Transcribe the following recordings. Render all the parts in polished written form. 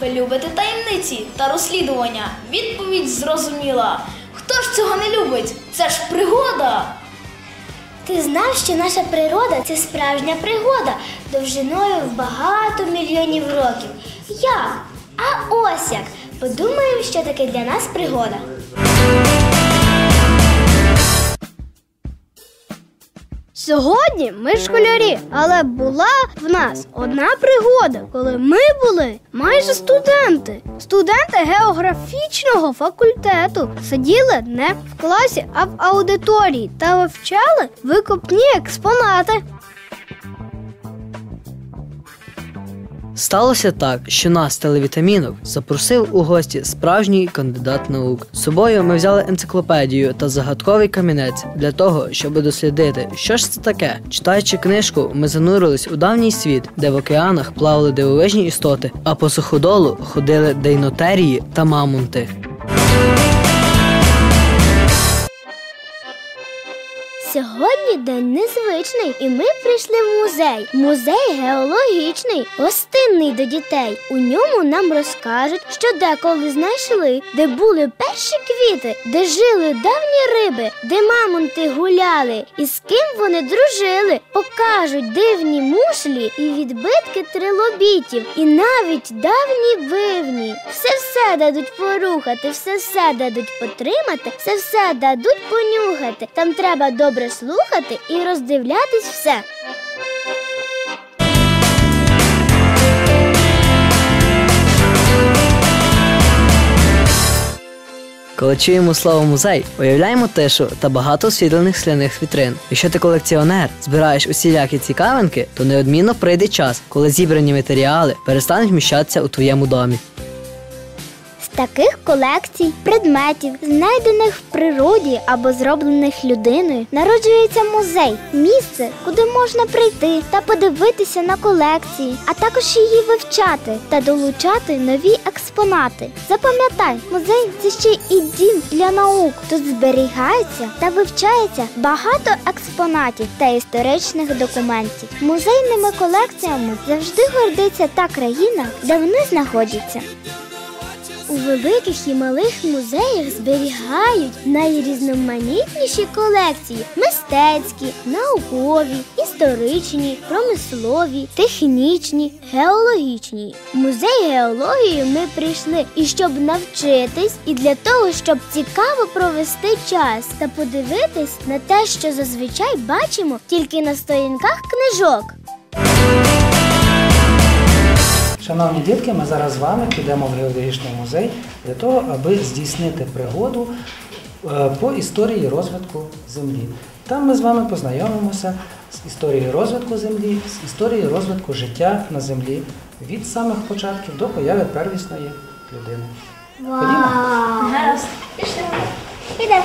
ви любите таємниці та розслідування? Відповідь зрозуміла. Хто ж цього не любить? Це ж пригода! Ти знав, що наша природа – це справжня пригода, довжиною в багато мільйонів років. Як? А ось як! Подумаємо, що таке для нас пригода. Сьогодні ми школярі, але була в нас одна пригода, коли ми були майже студенти. Студенти географічного факультету сиділи не в класі, а в аудиторії та вивчали викопні експонати. Сталося так, що нас, телевітамінок, запросив у гості справжній кандидат наук. З собою ми взяли енциклопедію та загадковий камінець для того, щоб дослідити, що ж це таке. Читаючи книжку, ми занурились у давній світ, де в океанах плавали дивовижні істоти, а по суходолу ходили дейнотерії та мамонти. Сьогодні день незвичний, і ми прийшли в музей. Музей геологічний, гостинний до дітей. У ньому нам розкажуть, що деколи знайшли, де були перші квіти, де жили давні риби, де мамонти гуляли, і з ким вони дружили. Покажуть дивні мушлі і відбитки трилобітів, і навіть давні бивні. Все дадуть порухати, все дадуть потримати, все дадуть понюхати. Там треба добре слухати і роздивлятись все. Коли чуємо слово «музей», уявляємо тишу та багато освітлених скляних вітрин. Якщо ти колекціонер, збираєш усілякі цікавинки, то неодмінно прийде час, коли зібрані матеріали перестануть вміщатися у твоєму домі. З таких колекцій, предметів, знайдених в природі або зроблених людиною, народжується музей – місце, куди можна прийти та подивитися на колекції, а також її вивчати та долучати нові експонати. Запам'ятай, музей – це ще і дім для наук. Тут зберігається та вивчається багато експонатів та історичних документів. Музейними колекціями завжди гордиться та країна, де вони знаходяться. У великих і малих музеях зберігають найрізноманітніші колекції – мистецькі, наукові, історичні, промислові, технічні, геологічні. В музей геології ми прийшли і щоб навчитись, і для того, щоб цікаво провести час та подивитись на те, що зазвичай бачимо тільки на сторінках книжок. Шановні дітки, ми зараз з вами підемо в геологічний музей для того, аби здійснити пригоду по історії розвитку Землі. Там ми з вами познайомимося з історією розвитку Землі, з історією розвитку життя на Землі від самих початків до появи первісної людини. Ходімо? Гаразд. Підемо.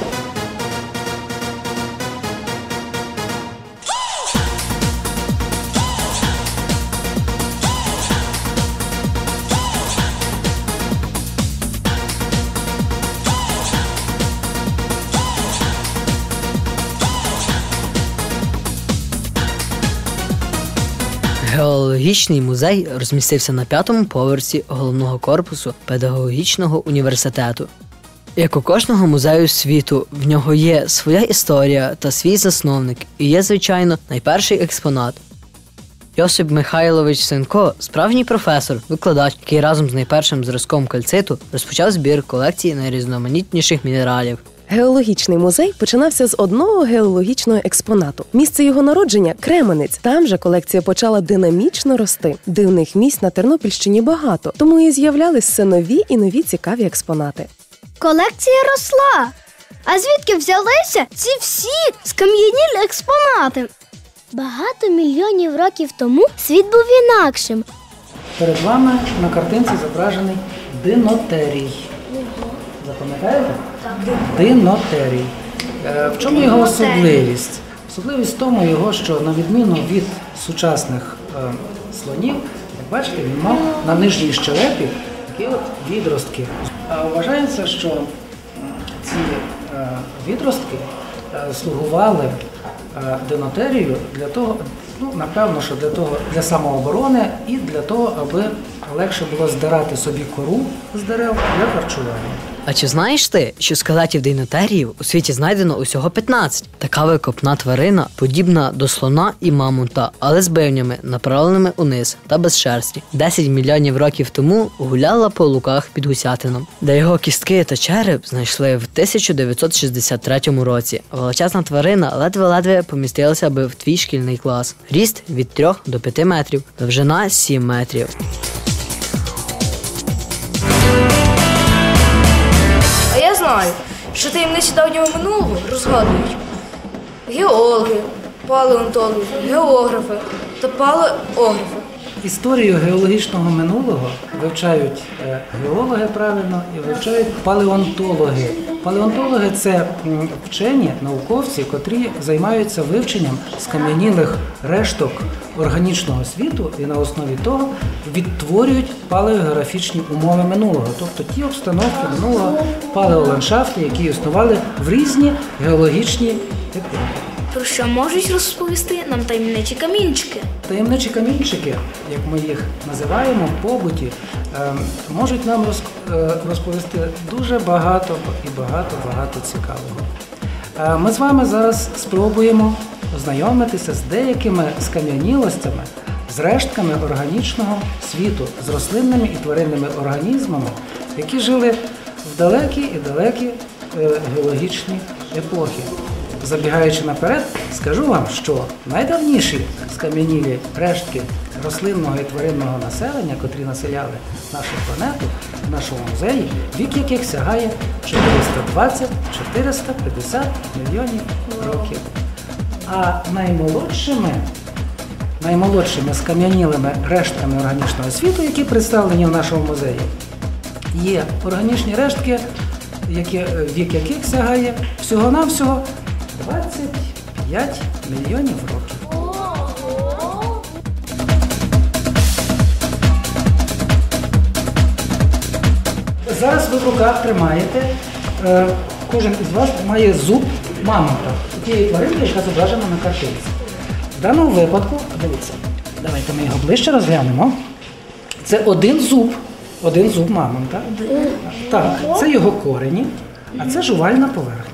Геологічний музей розмістився на 5-му поверсі головного корпусу педагогічного університету. Як у кожного музею світу, в нього є своя історія та свій засновник, і є, звичайно, найперший експонат. Йосип Михайлович Сенко – справжній професор, викладач, який разом з найпершим зразком кальциту розпочав збір колекції найрізноманітніших мінералів. Геологічний музей починався з одного геологічного експонату. Місце його народження – Кременець. Там же колекція почала динамічно рости. Дивних місць на Тернопільщині багато, тому і з'являлись все нові і нові цікаві експонати. Колекція росла. А звідки взялися ці всі скам'янілі експонати? Багато мільйонів років тому світ був інакшим. Перед вами на картинці зображений динотерій. Запам'ятаєте? Динотерій. В чому його особливість? Особливість в тому його, що на відміну від сучасних слонів, як бачите, він мав на нижній щелепі такі от відростки. Вважається, що ці відростки слугували динотерію для того, Напевно, що для самооборони і для того, аби легше було здирати собі кору з дерев для харчування. А чи знаєш ти, що скелетів дейнотеріїв у світі знайдено усього 15? Така викопна тварина, подібна до слона і мамонта, але з бивнями, направленими униз та без шерсті. 10 мільйонів років тому гуляла по луках під Гусятином, де його кістки та череп знайшли в 1963 році. Величезна тварина ледве-ледве помістилася би в твій шкільний клас. Ріст від 3 до 5 метрів, довжина 7 метрів. А я знаю, що таємниці давнього минулого розгадують геологи, палеонтологи, географи та палеографи. Історію геологічного минулого вивчають геологи правильно і вивчають палеонтологи. Палеонтологи – це вчені, науковці, котрі займаються вивченням скам'янілих решток органічного світу і на основі того відтворюють палеографічні умови минулого, тобто ті обстановки минулого палеоландшафту, які існували в різні геологічні епохи. Про що можуть розповісти нам таємничі камінчики? Таємничі камінчики, як ми їх називаємо в побуті, можуть нам розповісти дуже багато і багато цікавого. Ми з вами зараз спробуємо ознайомитися з деякими скам'янілостями, з рештками органічного світу, з рослинними і тваринними організмами, які жили в далекі геологічні епохи. Забігаючи наперед, скажу вам, що найдавніші скам'янілі рештки рослинного і тваринного населення, котрі населяли нашу планету, в нашому музеї, вік яких сягає 420-450 мільйонів років. А наймолодшими скам'янілими рештками органічного світу, які представлені в нашому музеї, є органічні рештки, вік яких сягає всього-навсього 25 мільйонів років. Зараз ви в руках тримаєте, кожен із вас має зуб мамонта, тієї тваринки, яка зображена на картинці. В даному випадку, дивіться, давайте ми його ближче розглянемо. Це один зуб мамонта. Так, це його корені, а це жувальна поверхня.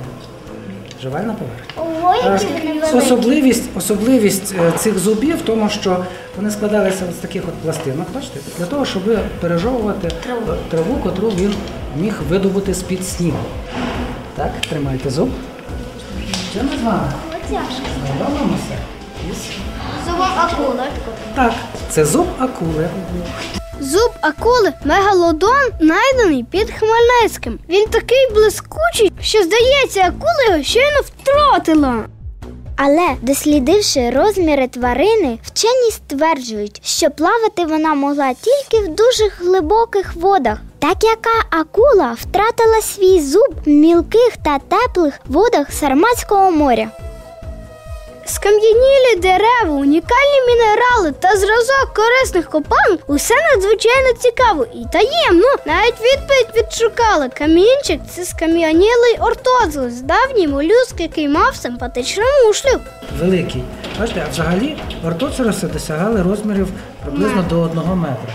Особливість цих зубів в тому, що вони складалися з таких пластинок, бачите, для того, щоб пережовувати траву, котру він міг видобути з-під снігу. Так, тримайте зуб. Що ми з вами? Знайомимося із зубом акули. Так, це зуб акули. Зуб акули мегалодон знайдений під Хмельницьким. Він такий блискучий, що, здається, акула його щойно втратила. Але, дослідивши розміри тварини, вчені стверджують, що плавати вона могла тільки в дуже глибоких водах. Так яка акула втратила свій зуб в мілких та теплих водах Сарматського моря. Скам'янілі дерева, унікальні мінерали та зразок корисних копалин – усе надзвичайно цікаво і таємно. Навіть відповідь відшукали. Камінчик – це скам'янілий ортозус, давній молюск, який мав симпатичну мушлю. Великий. Бачите, а взагалі ортоцероси досягали розмірів приблизно до 1 метра.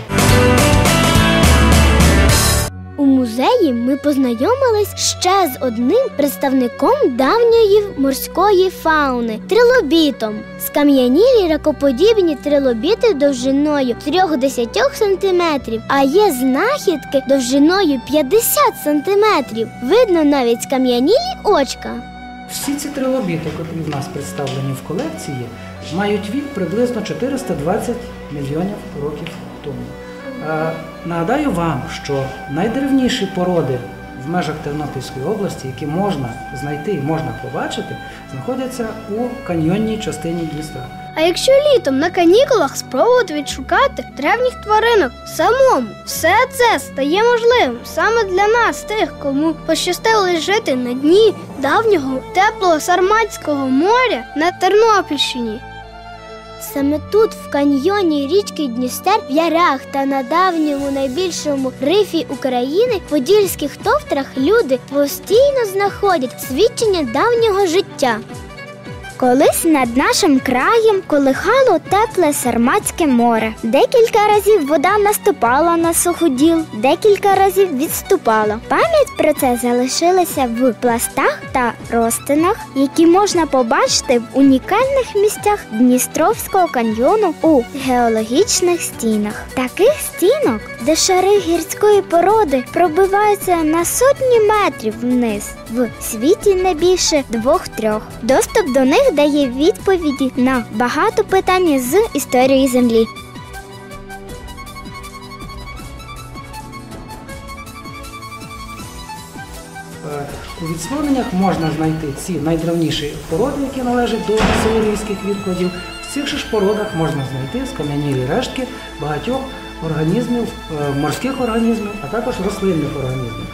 У музеї ми познайомились ще з одним представником давньої морської фауни – трилобітом. Скам'янілі ракоподібні трилобіти довжиною 30 см, а є знахідки довжиною 50 см. Видно навіть скам'янілі очка. Всі ці трилобіти, які в нас представлені в колекції, мають вік приблизно 420 мільйонів років тому. Нагадаю вам, що найдревніші породи в межах Тернопільської області, які можна знайти і можна побачити, знаходяться у каньйонній частині Дністра. А якщо літом на канікулах спробувати відшукати древніх тваринок самому, все це стає можливим саме для нас, тих, кому пощастило жити на дні давнього теплого Сарматського моря на Тернопільщині. Саме тут, в каньйоні річки Дністер, в ярах та на давньому найбільшому рифі України, Подільських товтрах, люди постійно знаходять свідчення давнього життя. Колись над нашим краєм колихало тепле Сарматське море. Декілька разів вода наступала на суходіл, декілька разів відступала. Пам'ять про це залишилася в пластах та розтинах, які можна побачити в унікальних місцях Дністровського каньйону у геологічних стінах. Таких стінок, де шари гірської породи пробиваються на сотні метрів вниз, в світі не більше 2-3. Доступ до них дає відповіді на багато питань з історії Землі. У відслоненнях можна знайти ці найдревніші породи, які належать до силурійських відкладів. В цих же ж породах можна знайти скам'янілі рештки багатьох організмів, морських організмів, а також рослинних організмів.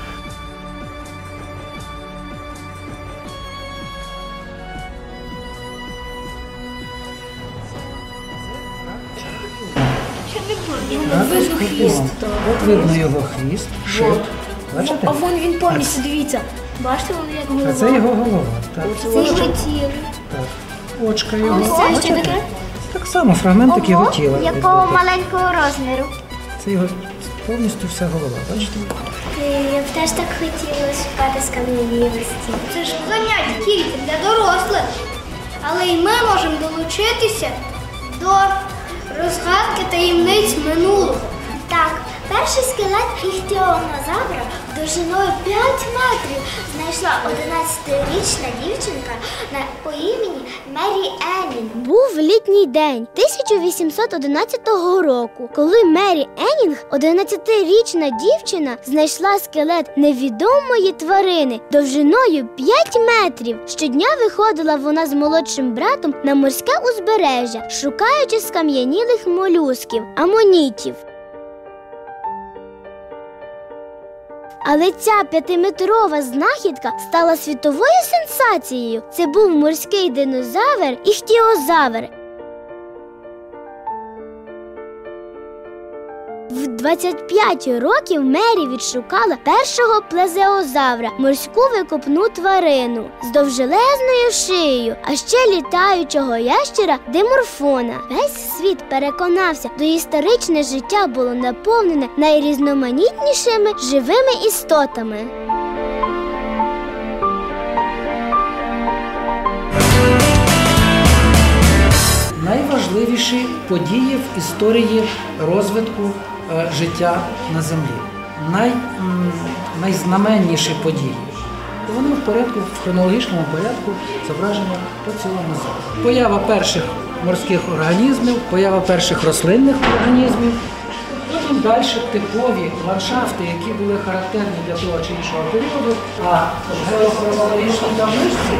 От видно його хвіст, шип. Бачите? А вон він повністю, дивіться. Бачите, воно як голова. А це його голова. Так. Це його тіло. Так. Очка його. Це що Бачите? таке? Так само фрагментик його тіла. Якого маленького розміру. Це його повністю вся голова, бачите? Я б теж так хотіла шукати скам'янілості. Це ж заняття тільки для дорослих. Але й ми можемо долучитися до розгадки таємниць минулого. Так, перший скелет іхтіонозавра довжиною 5 метрів знайшла 11-річна дівчинка по імені Мері Енін. Був літній день 1811 року, коли Мері Енінг, 11-річна дівчина, знайшла скелет невідомої тварини довжиною 5 метрів. Щодня виходила вона з молодшим братом на морське узбережжя, шукаючи скам'янілих молюсків, амонітів. Але ця 5-метрова знахідка стала світовою сенсацією. Це був морський динозавр іхтіозавр. В 25 років Мері відшукала першого плезеозавра – морську викопну тварину з довжелезною шиєю, а ще літаючого ящера диморфона. Весь світ переконався, доісторичне життя було наповнене найрізноманітнішими живими істотами. Найважливіші події в історії розвитку життя на Землі. Найзнаменніші події. Вони в хронологічному порядку зображені по цілому залу. Поява перших морських організмів, поява перших рослинних організмів, потім далі типові ландшафти, які були характерні для того чи іншого періоду, а в геохронологічній табличці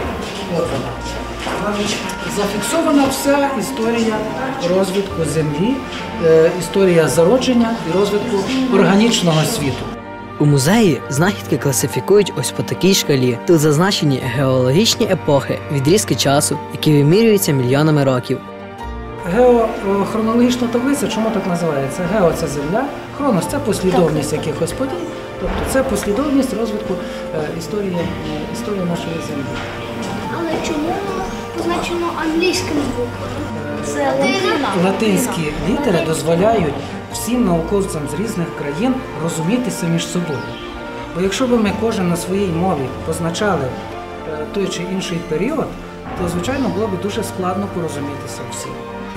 зафіксована вся історія розвитку Землі, історія зародження і розвитку органічного світу. У музеї знахідки класифікують ось по такій шкалі. Тут зазначені геологічні епохи, відрізки часу, які вимірюються мільйонами років. Геохронологічна таблиця, чому так називається? Гео – це земля, хронос – це послідовність якихось подій, тобто це послідовність розвитку історії нашої землі. Але чому позначено англійським звуком? Це Латинські літери дозволяють всім науковцям з різних країн розумітися між собою. Бо якщо б ми кожен на своїй мові позначали той чи інший період, то, звичайно, було б дуже складно порозумітися всім.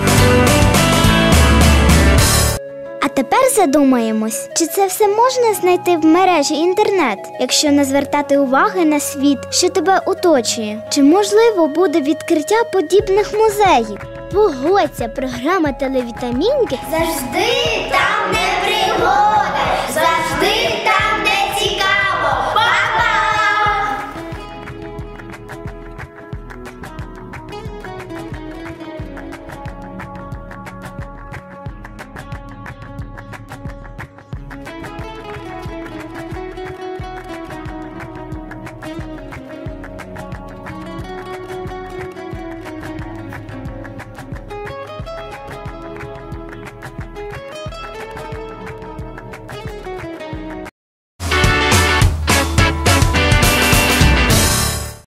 А тепер задумаємось, чи це все можна знайти в мережі інтернет, якщо не звертати уваги на світ, що тебе оточує? Чи можливо буде відкриття подібних музеїв? Погодься, програма «Телевітамінки» Завжди там не пригода, завжди там